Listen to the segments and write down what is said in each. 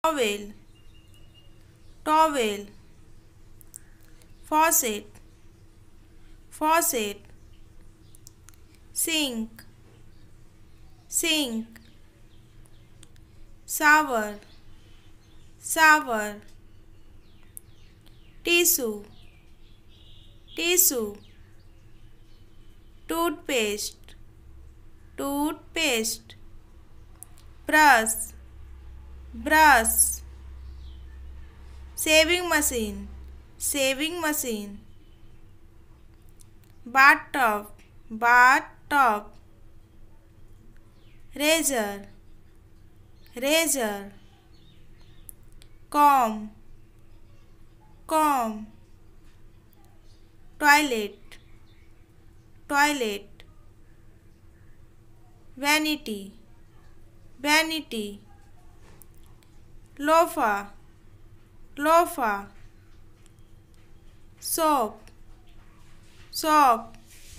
towel, towel, faucet, faucet, sink, sink, shower, shower, tissue, tissue, toothpaste, toothpaste, brush, brush, shaving machine, shaving machine, bathtub, bathtub, razor, razor, comb, comb, toilet, toilet, vanity, vanity, loafer, loafer, soap, soap,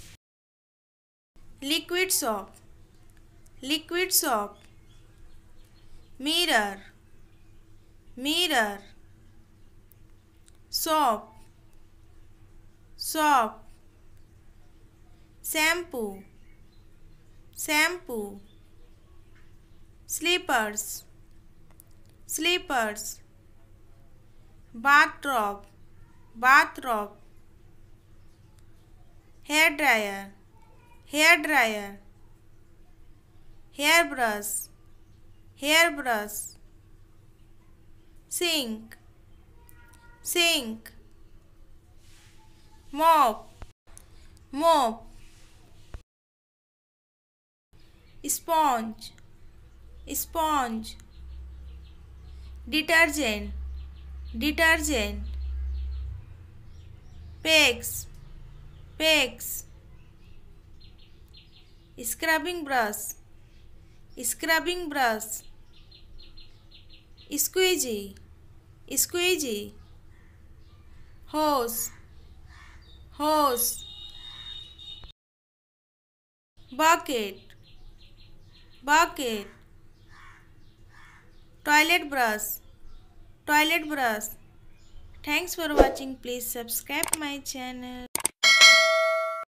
liquid soap, liquid soap, mirror, mirror, soap, soap, shampoo, shampoo, slippers, slippers, bathrobe, bathrobe, hair dryer, hair dryer, hairbrush, hairbrush, sink, sink, mop, mop, sponge, sponge, detergent, detergent, pegs, pegs, scrubbing brush, scrubbing brush, squeegee, squeegee, hose, hose, bucket, bucket, toilet brush, toilet brush. Thanks for watching. Please subscribe my channel.